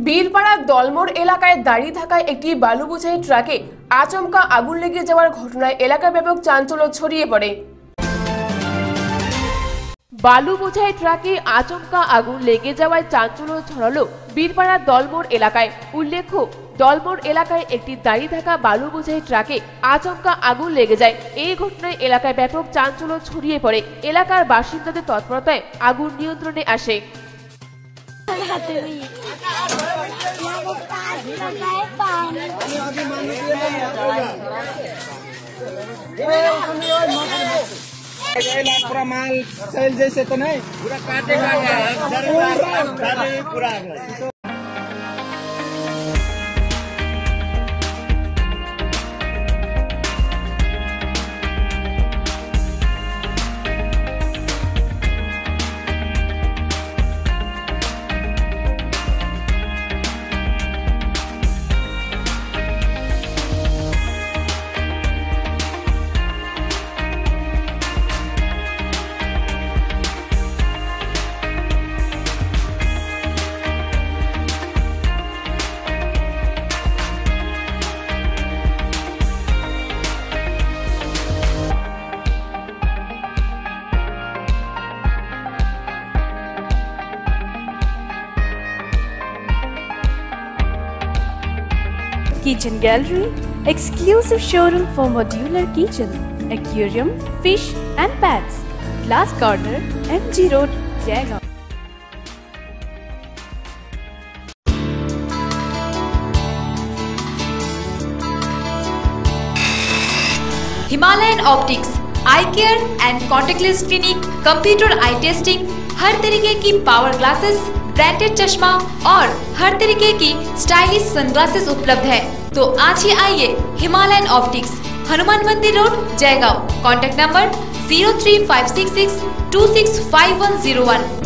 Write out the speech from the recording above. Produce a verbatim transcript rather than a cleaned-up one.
বীরপাড়ার দলমোড় এলাকায় দাঁড়িয়ে থাকা একটি বালু বোঝাই ট্রাকে আচমকা আগুন লেগে যাওয়ার ঘটনায় এলাকা ব্যাপক চাঞ্চল্য ছড়িয়ে পড়ে। বালু বোঝাই ট্রাকে আচমকা আগুন লেগে যাওয়ায় চাঞ্চল্য ছড়ালো বীরপাড়ার দলমোড় এলাকায়। উল্লেখ্য, দলমোড় এলাকায় একটি দাঁড়িয়ে থাকা বালু বোঝাই ট্রাকে আচমকা আগুন লেগে যায়। এই ঘটনায় এলাকায় ব্যাপক চাঞ্চল্য ছড়িয়ে পড়ে। এলাকার বাসিন্দাদের তৎপরতায় আগুন নিয়ন্ত্রণে আসে। पूरा माल सेल जैसे तो नहीं, पूरा काटेगा पूरा। Kitchen Gallery, exclusive showroom for modular kitchen, aquarium, fish and pets. Glass Corner, M G Road, Jaigaon. Himalayan optics, eye care and contactless clinic, computer eye testing, हर तरीके की पावर ग्लासेस, ब्रांडेड चश्मा और हर तरीके की स्टाइलिश सनग्लासेस उपलब्ध है। तो आज ही आइए Himalayan optics, Hanuman Mandir road, Jaigaon. Contact number zero three five six six two six five one zero one.